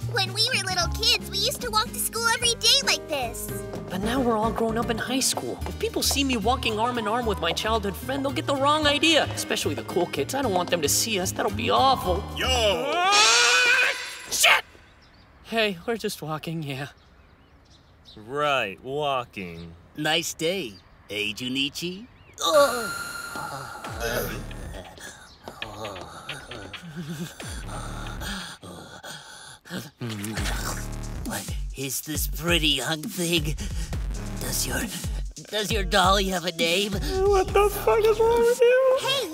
When we were little kids, we used to walk to school every day like this. But now we're all grown up in high school. If people see me walking arm in arm with my childhood friend, they'll get the wrong idea. Especially the cool kids. I don't want them to see us. That'll be awful. Yo! Shit! Hey, we're just walking, yeah. Right, walking. Nice day, eh, Junichi? What is this pretty young thing? Does your dolly have a name? What the fuck is wrong with you? Hey,